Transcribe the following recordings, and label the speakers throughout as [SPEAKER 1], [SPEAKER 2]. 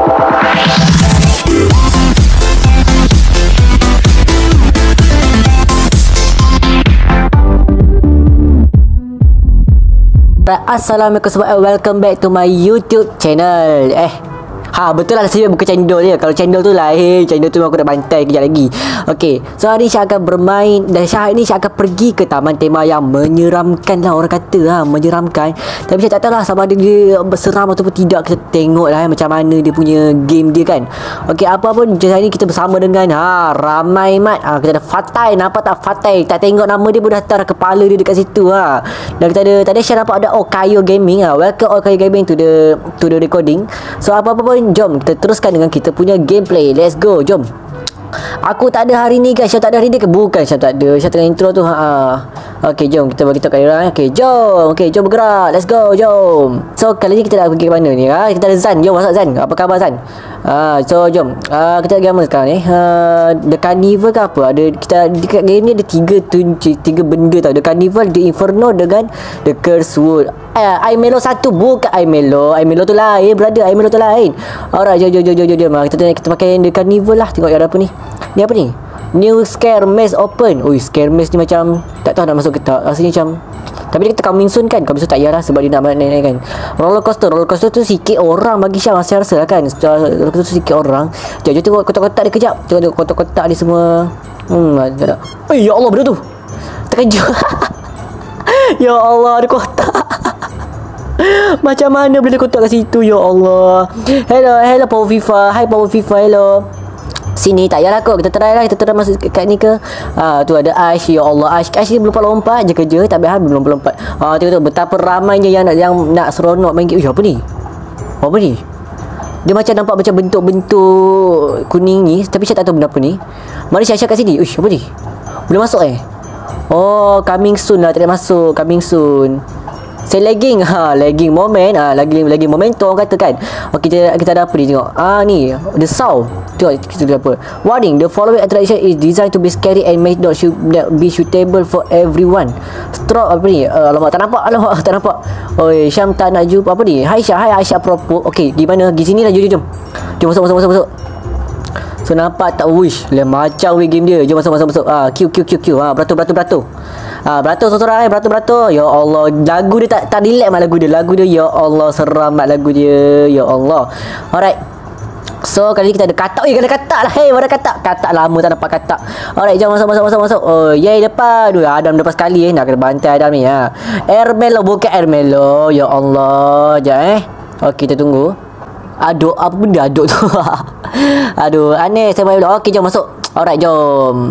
[SPEAKER 1] Assalamualaikum semua, welcome back to my YouTube channel. Betul lah saya buka cendol dia. Kalau cendol tu lain, cendol tu aku nak bantai kejap lagi. Okey, so hari ni Syah akan bermain. Dan Syah ni Syah akan pergi ke taman tema yang menyeramkan lah, orang kata menyeramkan. Tapi saya tak tahu lah sama ada dia seram ataupun tidak. Kita tengok lah macam mana dia punya game dia kan. Okey, apa pun hari ni kita bersama dengan ramai mat. Kita ada Fatai, nampak tak Fatai? Tak tengok nama dia pun dah taruh kepala dia dekat situ Dan kita ada, tadi Syah nampak ada Okayo Gaming. Welcome Okayo Gaming to the recording. So apa pun, jom kita teruskan dengan kita punya gameplay. Let's go, jom. Aku tak ada hari ni guys. Syah tak ada hari ni ke? Bukan Syah tak ada. Syah tengah intro tu. Okey, jom kita bagi tahu kat dia. Okey, jom. Okey, jom bergerak. Let's go, jom. So kali ni kita nak pergi ke mana ni? Kita ada Zan. Jom masuk Zan. Apa khabar Zan? So jom. Kita pergi mana sekarang ni? The Carnival ke apa? Ada kita dekat game ni ada tiga benda tau. The Carnival, The Inferno dengan The Curse Wood. Aimelo satu, bukan Aimelo tu lain, brother. Aimelo tu lain. Alright, jom. Kita pakai The Carnival lah. Tengok ada apa ni. Ni apa ni? New Scare Maze Open. Ui, Scare Maze ni macam tak tahu nak masuk ke tak. Rasanya macam, tapi dia kata coming soon kan. Coming soon tak payah lah sebab dia nak naik kan. Roller coaster tu sikit orang bagi Syah. Saya rasa lah kan. Roller coaster tu sikit orang. Jom tengok kotak-kotak dia kejap. Tengok kotak-kotak dia semua. Tak. Ya Allah, benda tu terkejut. Ya Allah, ada kotak. Macam mana boleh kotak kat situ? Ya Allah. Hello Power FIFA. Hi Power FIFA, hello. Sini tak payahlah kot. Kita try masuk kat ni ke. Tu ada Aish. Ya Allah, Aish ni belum lompat je kerja. Tak habis belum lompat. Tengok betapa ramainya yang nak seronok main game. Apa ni? Dia macam nampak macam bentuk-bentuk kuning ni, tapi saya tak tahu benda apa ni. Mari Syah kat sini. Apa ni? Boleh masuk coming soon lah. Tak boleh masuk. Coming soon. Saya lagging. Lagging moment. Lagging momentum kata kan. Okey, kita ada apa ni tengok. Ni the sound. Tengok kita apa. Warning, the following attraction is designed to be scary and may not be suitable for everyone. Stroke apa ni? Alamak tak nampak. Oi, Syam tak nak jumpa apa ni? Hai Syah, hai Aisyah propo. Okey, di mana? Di sini lah, jom. Jom masuk. So nampak tak? Wish, macam game dia. Jom masuk. Q. Beratur. Beratur seorang beratur. Ya Allah, lagu dia tak relax mat lagu dia. Ya Allah, seram mat lagu dia. Ya Allah. Alright. So kali ni kita ada katak. Kena katak lah. Mana katak? Katak lama tak nampak katak. Alright, jom masuk. Oh, yay depan. Adam lepas sekali nak kena bantai Adam ni. Airmelo, bukan Airmelo. Ya Allah. Sekejap Okey, kita tunggu. Aduk, apa benda aduk tu? Aduh, aneh saya main. Okey, jom masuk. Alright, jom.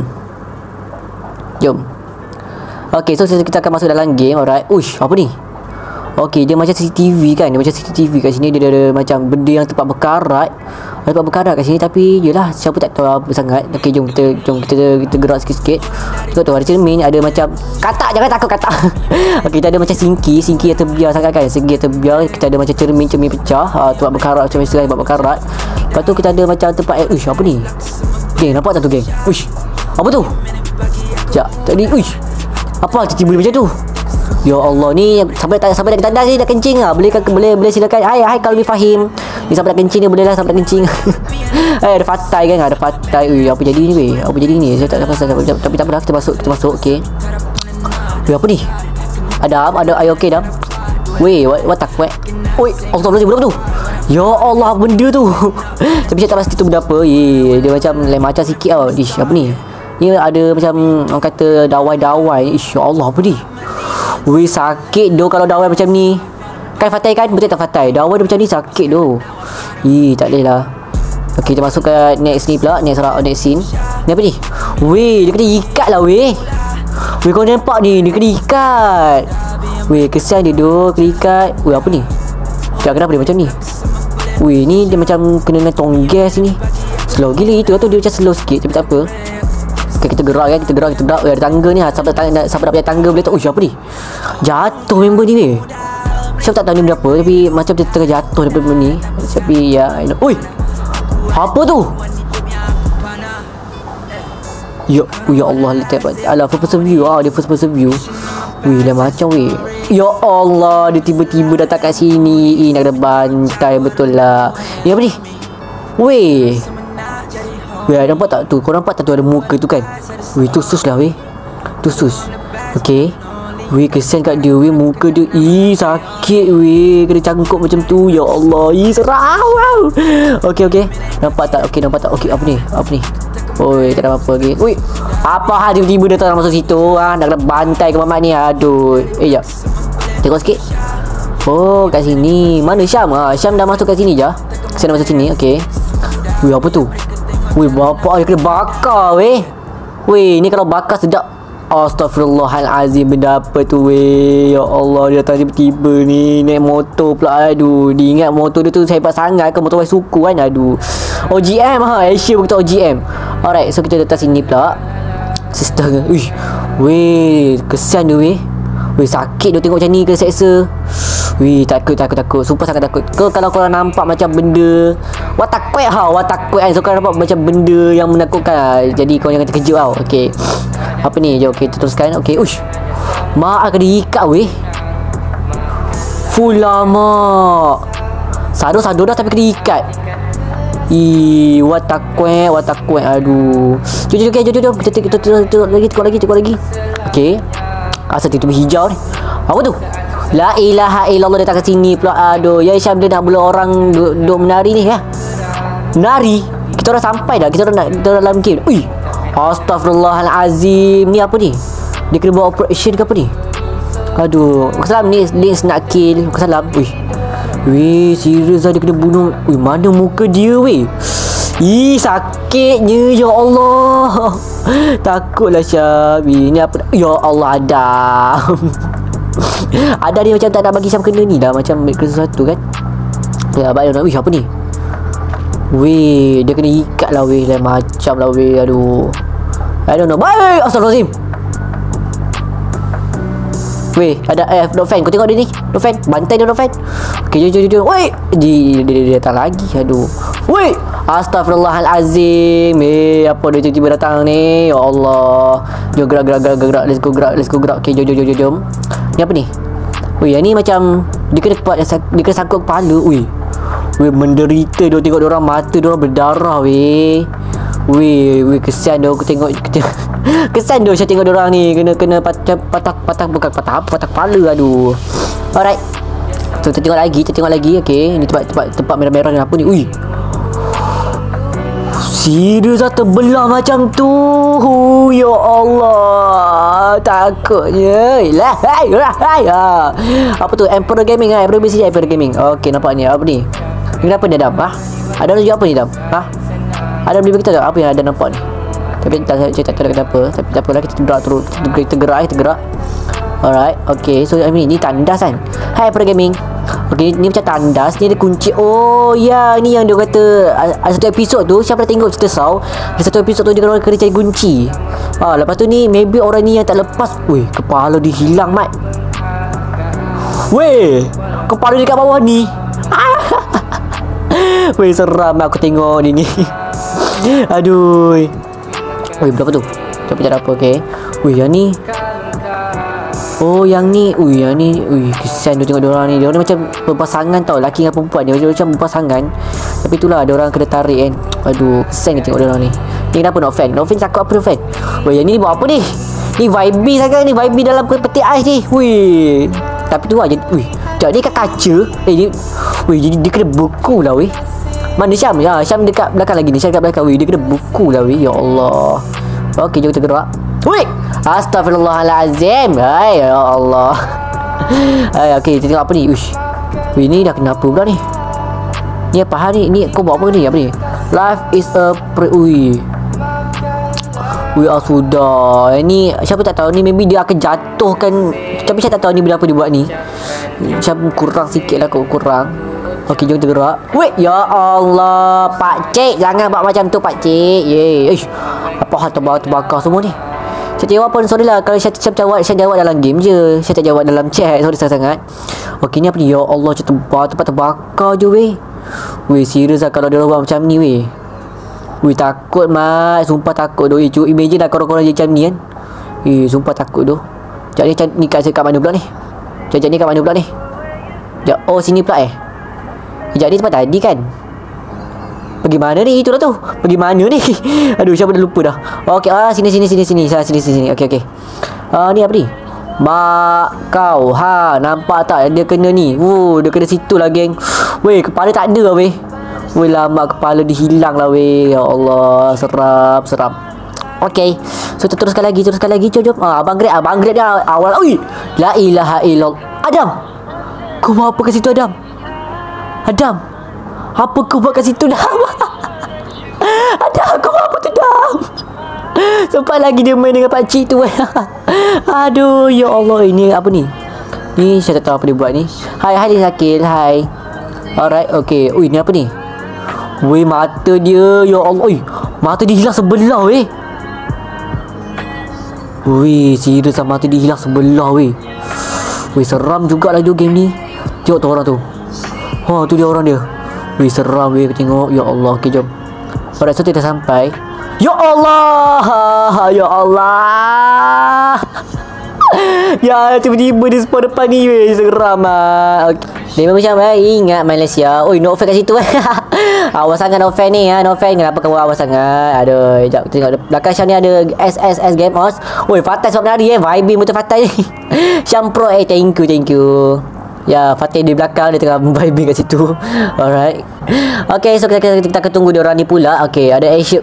[SPEAKER 1] Okey, so kita akan masuk dalam game. Alright. Uish, apa ni? Okey, dia macam CCTV kan. Dia macam CCTV kat sini. Dia ada macam benda yang tempat berkarat. Tempat berkarat kat sini. Tapi yelah, siapa tak tahu apa sangat. Okey, jom kita gerak sikit-sikit. Tengok tu ada cermin. Ada macam katak. Jangan takut katak. Okey, kita ada macam sinki yang terbiar sangat kan. Segi yang terbiar. Kita ada macam cermin pecah. Tempat berkarat macam istilah tempat berkarat. Lepas tu kita ada macam tempat uish, apa ni? Geng, nampak tak tu geng? Uish, apa tu? Sekejap, tadi uish, apa tiba-tiba macam tu? Ya Allah, ni sampai dah tandas ni dah kencing boleh silakan. Hai kalau ni Fahim. Ni sampai dah kencing ni boleh lah sampai dah kencing. Ada Fatai kan, ada Fatai. Apa jadi ni Saya tak pasal tapi tak apa dah, kita masuk. Okey. Apa ni? Ada ayo okey dah. What the fuck? Oi, Astagfirullahalazim, benda tu. Ya Allah, benda tu. Tapi saya tak pasti tu benda apa. Dia macam lain macam sikit tau. Apa ni? Ni ada macam orang kata dawai. Ya Allah, apa ni? Sakit doh kalau dawai macam ni. Kan Fatai kan? Betul tak Fatai? Dawai dia macam ni sakit doh. Tak boleh lah. Okey, kita masuk ke next ni pula. Next scene. Ni apa ni? Dia kena ikat lah kau nampak ni? Dia kena ikat. Kesian dia doh, kena ikat. Apa ni? Kenapa dia macam ni? Ni dia macam kena dengan tong gas ni. Slow gila itu tu, dia macam slow sikit tapi tak apa. Okay, kita gerak. Ada tangga ni. Siapa nak punya tangga boleh tahu. Apa ni? Jatuh member ni Siapa tak tahu ni benda apa, tapi macam dia tengah jatuh daripada benda ni. Tapi ya, apa tu? Ya Allah, alah, first person view. Dia first person view. Lah macam ya Allah, dia tiba-tiba datang kat sini. Nak kena bantai betul lah. Apa ni? Weh. Weh, nampak tak tu? Kau nampak tak tu ada muka tu kan? Weh, tu sus lah weh. Tu sus. Okay. Weh, kesian kat dia weh. Muka dia. Sakit weh. Kena cangkuk macam tu. Ya Allah. Seram. Wow. Okay. Nampak tak? Okay, nampak tak? Okay, apa ni? Oi, tak ada apa-apa lagi. Ui. Apa hal tiba-tiba dia tak masuk situ? Nak kena bantai ke mamat ni? Aduh. Jap. Tengok sikit. Oh, kat sini. Mana Syam? Syam dah masuk kat sini je. Syam dah masuk sini. Okay. Weh, apa tu? Weh, bapak dia kena bakar weh. Weh, ni kalau bakar sedap. Astaghfirullahalazim, benda apa tu weh. Ya Allah, dia datang tiba-tiba ni naik motor pula. Aduh, dia ingat motor dia tu hebat sangat ke, motor suku kan. Aduh. OGM Asia begitu OGM. Alright, so kita datang sini pula. Sister ke? Uish. Weh, kesian dia weh. Weh, sakit dia tengok macam ni ke seksa. Weh, takut. Sumpah sangat takut. Kalau korang nampak macam benda watakut kan. So korang nampak macam benda yang menakutkan. Jadi korang jangan terkejut tau. Okay. Apa ni? Jom kita teruskan. Okay. Uish. Mak akan diikat weh. Full lama. Sado dah tapi kena ikat. Watakut. Aduh. Jom. Kita tengok lagi. Okay. Asal tiba-tiba hijau ni. Apa tu? La ilaha illallah, datang ke sini pula. Aduh, ya Syam dia nak bela orang duk menari ni ya. Menari? Kita orang sampai dah. Kita orang dalam game. Ui. Astaghfirullahalazim. Ni apa ni? Dia kena buat operation ke apa ni? Aduh. Kesalam ni Lins nak kill. Kesalam. Ui. Weh, serius lah dia kena bunuh. Ui, mana muka dia weh? Sakitnya. Ya Allah. Takutlah Syam. Ini apa? Ya Allah, Adam. Ada dia macam tak nak bagi Syam kena ni dah. Macam kena sesuatu kan. Ya, baik nak. Wih, apa ni? Weh, dia kena ikat lah weh. Lain macam lah weh. Aduh, I don't know. Baik. Astagfirullahaladzim. Weh, ada Noven. Kau tengok dia ni. Noven, bantai dia Noven. Okay, jom. Weh, dia datang lagi. Aduh. Weh, Astaghfirullahalazim. Apa dia tiba-tiba datang ni? Ya Allah. Jom gerak. Let's go gerak. Okay, jom. Ni apa ni? Weh, yang ni macam dia kena sangkut kepala. Weh, menderita dia tengok dia orang, mata dia orang berdarah weh. Weh, kesian dia aku tengok. Kesian dia saya tengok dia orang ni kena patah kepala. Aduh. Alright. So, kita tengok lagi. Okey, ni tempat merah-merah ni apa ni? Ui. Serius lah terbelah macam tu. Ya Allah, takutnya. Apa tu? Emperor Gaming ah, Emperor Gaming. Okey, nampak ni. Apa ni? Ni kenapa dia Dam? Ada tunjuk apa ni Dam? Ada beli kita tak? Apa yang ada nampak ni? Tapi saya tak tahu kenapa. Tapi tak apalah, kita gerak. Alright, okay. So ni tandas kan. Hai Emperor Gaming. Okay, ni macam tandas. Ni ada kunci. Oh ya, ni yang dia kata ada satu episod tu. Siapa dah tengok cerita Saw? Ada satu episod tu dia kena cari kunci. Lepas tu ni maybe orang ni yang tak lepas. Weh, kepala dia hilang mat. Weh, kepala dia kat bawah ni. Weh, seram aku tengok ni. Aduh. Weh, berapa tu? Cepat cara apa? Okay. Weh, yang ni. Oh, yang ni. Yang ni. Kesian dia tengok diorang ni. Diorang ni macam berpasangan tau. Laki dengan perempuan. Dia macam berpasangan. Tapi itulah, diorang kena tarik kan. Aduh, kesian dia tengok diorang ni. Ni kenapa Noven cakap apa Noven? Weh, yang ni buat apa ni? Ni vibe sangat ni. Vibe dalam peti ais ni. Weh. Tapi tu lah. Sekejap ni kat kaca. Jadi dia kena buku lah weh. Mana Syam? Ya, Syam dekat belakang lagi ni. Syam dekat belakang. Weh, dia kena buku lah weh. Ya Allah. Okey, jom kita gerak. Weh. Astaghfirullahalazim. Hai, ya Allah. Okey, kita tengok apa ni? Weh, ni dah kenapa pula ni? Ni apa hal ni? Ni kau buat apa ni? Apa ni? Life is a sudah. Ni siapa tak tahu ni, maybe dia akan jatuhkan. Tapi saya tak tahu ni berapa dia buat ni. Macam kurang sikit lah kot, kurang. Okey, jom kita gerak. Weh, ya Allah, pakcik, jangan buat macam tu pakcik. Apa hal terbakar semua ni? Saya jawab pun, sorry lah kalau saya jawab dalam game je. Saya tak jawab dalam chat. Sorry sangat. Okey, ni apa ni? Ya Allah, tempat terbakar je weh. Weh, serius lah kalau dia buat macam ni weh. Weh, takut mat. Sumpah takut doh. Cuba imagine lah korang-korang je macam ni kan. Sumpah takut doh. Sekejap ni kat mana pula ni? Sekejap ni kat mana pula ni? Oh, sini pula Sekejap ni tempat tadi kan? Pergi mana ni? Itulah tu. Pergi mana ni? Aduh, siapa dah lupa dah. Okey, sini. Sini. Okey. Ni apa ni? Mak kau. Nampak tak dia kena ni? Dia kena situ lah, geng. Weh, kepala tak ada lah, weh. Weh, lama kepala dia hilang lah, weh. Ya Allah, seram. Okey. So, teruskan lagi. Jom. Abang Greg dah awal. Ui, la ilaha illallah. Adam, kau buat apa kat situ, Adam? Apa kau buat kat situ, Adam? Adam, kau buat apa tu, Adam? Sempat lagi dia main dengan pakcik tu. Aduh, ya Allah, ini apa ni? Ni saya tak tahu apa dia buat ni. Hai Zakil, hai. Alright, okay. Ui, ni apa ni? Weh, mata dia, ya Allah. Ui, mata dia hilang sebelah, weh. Weh, serius lah, mata dia hilang sebelah, weh. Weh, seram jugalah dia game ni. Tengok tu orang tu. Tu dia orang dia. Weh, seram, weh, tengok. Ya Allah, okay, jom. Alright, so kita dah sampai. Ya Allah. Ya, tiba-tiba dia spawn depan ni, weh. Seram lah. Okay. Dia macam ingat Malaysia. Oi, no fan kat situ. Awas sangat no fan ni. No fan, kenapa kamu awas sangat? Aduh, jap tengok belakang Syam ni ada SSS Game Os. Oi, Fatai sebab menari vibing betul Fatai ni. Syam Pro, thank you. Ya, Fatih di belakang dia tengah vibing kat situ. Alright. Okay, so kita akan tunggu dia orang ni pula. Okay, ada Asia.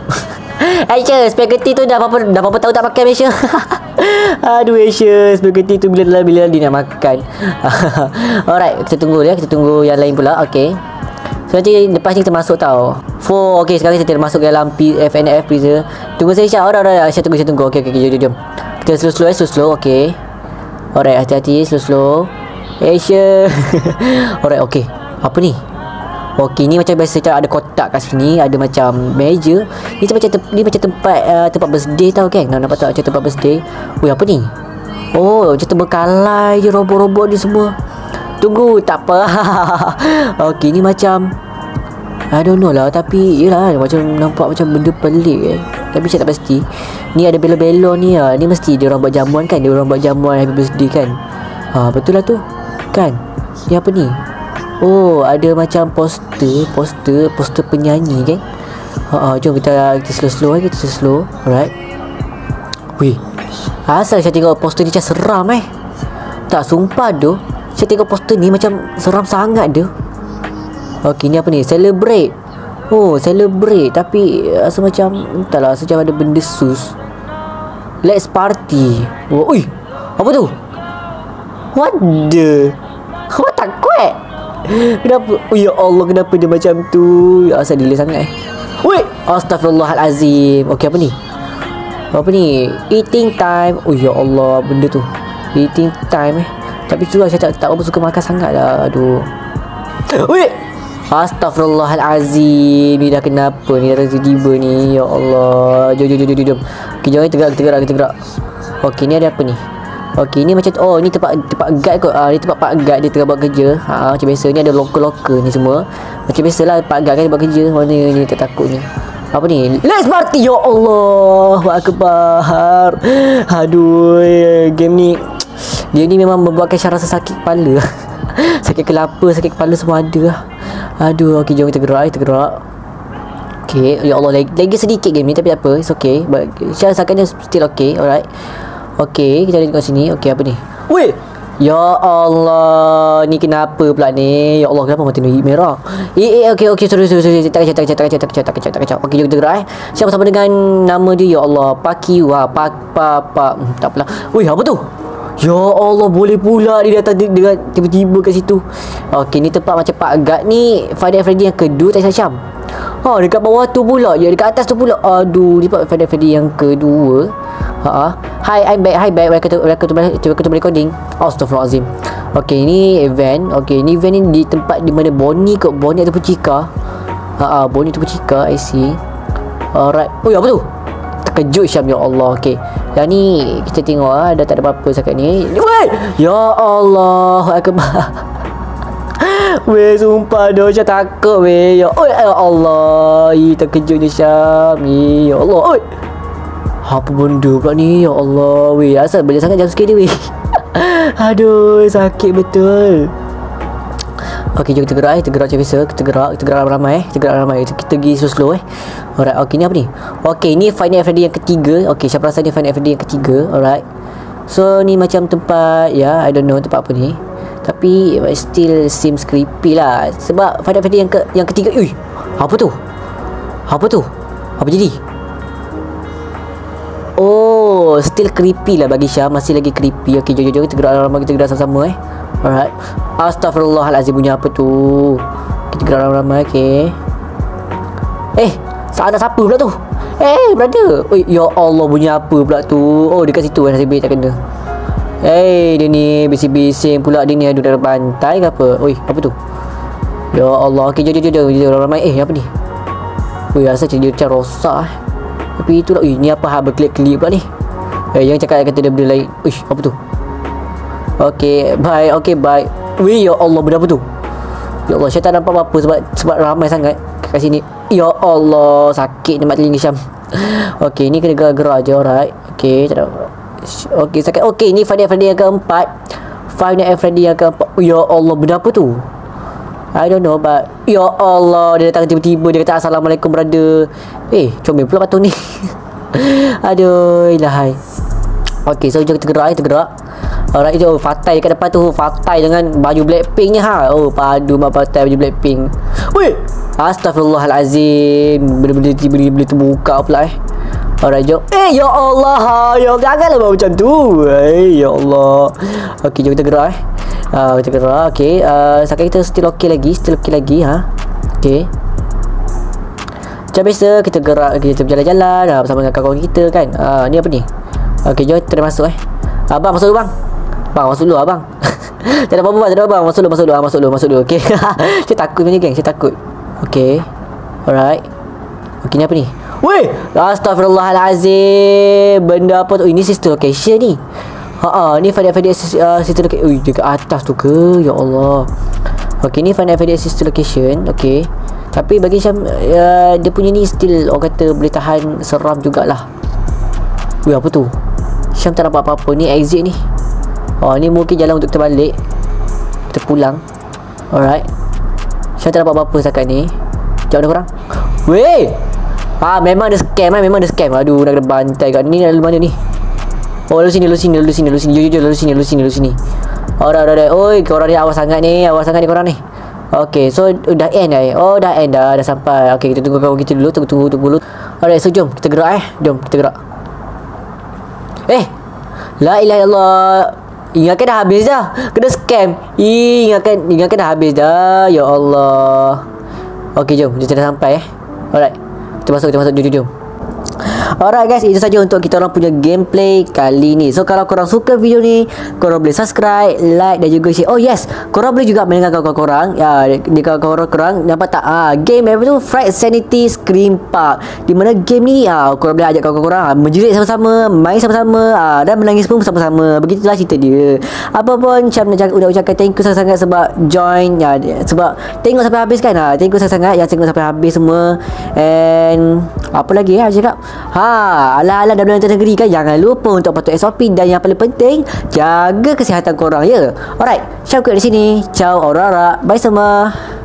[SPEAKER 1] Asia, spaghetti tu dah berapa tahun tak makan Asia. Aduh, Asia, spaghetti tu bila dia nak makan. Alright, kita tunggu yang lain pula. Okay. So nanti lepas ni kita masuk tau. Okay, sekarang kita masuk ke dalam FNF freezer. Tunggu saya Syah. Alright, Syah tunggu. Okay, jom. Kita slow. Okay. Alright, hati-hati, slow. Asia. Alright, okay. Apa ni? Okay, ni macam biasa ada kotak kat sini, ada macam meja. Ni macam tempat birthday tau, kan? Nampak tak macam tempat birthday? Weh, apa ni? Macam terbengkalai je robot-robot ni semua. Tunggu, tak apa. Okay, ni macam I don't know lah, tapi yelah, macam nampak macam benda pelik tapi saya tak pasti. Ni ada belo-belo ni Ni mesti dia orang buat jamuan kan? Dia orang buat jamuan happy birthday kan? Betul lah tu. Kan? Ni apa ni? Ada macam poster penyanyi kan? Jom kita slow. Kita slow. Alright. Wih, asal saya tengok poster ni macam seram Tak, sumpah tu saya tengok poster ni macam seram sangat dia. Okay, ni apa ni? Celebrate. Celebrate. Tapi rasa macam entahlah, rasa macam ada benda sus. Let's party. Ui, apa tu? What takut? Kenapa? Ya Allah, kenapa dia macam tu? Asal delay sangat Wait, Astaghfirullahalazim. Okay, apa ni? Eating time. Ya Allah, benda tu eating time Tapi tu lah, saya tak berapa suka makan sangat lah. Aduh. Wait, Astaghfirullahalazim. Ni dah kenapa ni? Dah tiba-tiba ni. Ya Allah. Jom. Okay, jom kita gerak. Okay, ni ada apa ni? Okay, ni macam ni tempat guard kot. Ni tempat pak guard dia tengah buat kerja. Macam biasa ni ada loker ni semua. Macam biasalah pak guard kan dia buat kerja. Mana ni tak takut ni. Apa ni? Let's party. Ya Allah, Akbar. Aduh, game ni dia ni memang membuatkan saya rasa sakit kepala. Sakit kelapa, sakit kepala semua ada. Aduh, okey, jom kita gerak. Okey, ya Allah, lagi sedikit game ni tapi tak apa. It's okay. But saya rasakan dia still okay. Alright. Okey, kita tengok sini. Okey, apa ni? Weh, ya Allah, ni kenapa pula ni? Ya Allah, kenapa mata ni merah? Okey, sorry. Tak kacau. Okey, jom kita gerak Siapa sama dengan nama dia? Ya Allah, Pakiu. Tak apalah. Weh, apa tu? Ya Allah, boleh pula dia datang dengan tiba-tiba kat situ. Okey, ni tempat macam Pak Guard ni Friday yang kedua tak Syam. Dekat bawah tu pula. Ya, dekat atas tu pula. Aduh, ni Pak Friday yang kedua. Hi, I'm back. Welcome to recording. Astaghfirullahalazim. Okey, ni event. Okey, ni event ni di tempat di mana Bonnie ataupun Cika. Bonnie ataupun Cika, I see. Alright. Apa tu? Terkejut Syam, ya Allah. Okey. Yang ni kita tengok dah tak ada apa-apa sekat ni. Weh! Ya Allah, Akbar. Weh, sumpah dah Syam takut weh. Ya Allah, terkejutnya Syam. Ya Allah. Apa benda pula ni? Ya Allah, weh, asal banyak sangat jam sikit ni weh. Aduh, sakit betul. Okey, jom kita gerak kita gerak macam biasa. Kita gerak ramai kita gerak ramai. Kita pergi slow Alright, okey ni apa ni? Okey, ni Five Nights at Freddy yang ketiga. Okey, siapa rasa ni Five Nights at Freddy yang ketiga. Alright. So ni macam tempat I don't know tempat apa ni. Tapi still seems creepy lah. Sebab Five Nights at Freddy yang ketiga. Ui, apa tu? Apa jadi? Oh, still creepy lah bagi Syah. Masih lagi creepy. Okey, jom kita gerak ramai, kita gerak sama-sama Alright. Astaghfirullahalazim, bunyi apa tu? Kita gerak ramai-ramai. Okey. Ada siapa pula tu? Brother. Oi, ya Allah, bunyi apa pula tu? Oh, dekat situ nasib baik tak kena. Dia ni bising-bising pula dia ni, duduk dalam pantai ke apa? Oi, apa tu? Ya Allah. Okey, jom ramai. Apa ni? Oi, rasa dia macam rosak Tapi itulah. Ui, ni apa hal berkelip-kelip pula ni? Yang cakap kata dia benda lain. Uish, apa tu? Okey, bye. Ui, ya Allah, benda apa tu? Ya Allah, saya tak nampak apa-apa sebab ramai sangat kat sini. Ya Allah, sakit demak telinga Syam. Okey, ni kena gerak-gerak je. Alright. Okey, tak ada. Okey, sakit. Okey, ni Five Nights at Freddy yang keempat. Five Nights at Freddy yang keempat. Ya Allah, benda apa tu? I don't know, but ya Allah, dia datang tiba-tiba. Dia kata assalamualaikum brother. Comel pula patung ni. Aduh, ilahai. Okey, so jom kita gerak. Alright, itu Fatai kat depan tu. Fatai dengan baju Blackpink ni Oh, padu mak Fatai baju Blackpink. Weh, astaghfirullahalazim. Benda-benda tiba-tiba terbuka pula Alright, jom. Ya Allah, janganlah buat macam tu. Ya Allah. Okey, jom kita gerak kita gerak. Okey, sekarang kita still okey lagi Okey. Macam biasa kita gerak, kita berjalan-jalan bersama dengan kawan kita kan. Ni apa ni? Okey, jom kita masuk Abang masuk dulu bang. Masuk dulu abang. Tak ada apa-apa bang. Masuk dulu. Okey. Saya takut punya geng, saya takut. Okey. Alright. Okey, ni apa ni? Weh, astaghfirullahalazim. Benda apa tu? Ini sister location ni. Ni Five Nights at Freddy sister location. Ui, dekat atas tu ke? Ya Allah. Okey, ni Five Nights at Freddy sister location. Okey. Tapi bagi Syam, dia punya ni still orang kata boleh tahan seram jugalah. Weh, apa tu? Syam tak nampak apa-apa. Ni exit ni. Ni mungkin jalan untuk kita balik. Kita pulang. Alright. Syam tak nampak apa-apa setakat ni. Jauh dah korang. Weh, memang ada scam Aduh, nak kena bantai kat ni. Lalu mana ni? Oh, lalu sini. Jom, lalu sini. Dah. Oi, korang ni awas sangat ni korang ni. Okey, so dah end dah sampai. Okey, kita tunggu kawan kita dulu. Tunggu dulu. Alright, so jom kita gerak Jom kita gerak. La ilaha illallah. Ingatkan dah habis dah. Kena scam. Ingatkan dah habis dah. Ya Allah. Okey, jom kita dah sampai Alright. Kita masuk jom. Alright guys, itu saja untuk kita orang punya gameplay kali ni. So kalau korang suka video ni, korang boleh subscribe, like dan juga share. Oh yes, korang boleh juga main dengan kawan-kawan korang. Di kawan-kawan nampak tak? Game apa tu? Fright Sanity Scream Park. Di mana game ni korang boleh ajak kawan-kawan korang menjerit sama-sama, main sama-sama, dan menangis pun bersama-sama. Begitulah cerita dia. Apa pun Syam nak ucapkan thank you sangat-sangat sebab join sebab tengok sampai habis kan. Thank you sangat-sangat yang tengok sampai habis semua. And apa lagi cakap? Ala-ala dah belah negeri kan. Jangan lupa untuk patuh SOP. Dan yang paling penting, jaga kesihatan korang Alright, Syam kat di sini. Ciao, Aurora. Bye semua.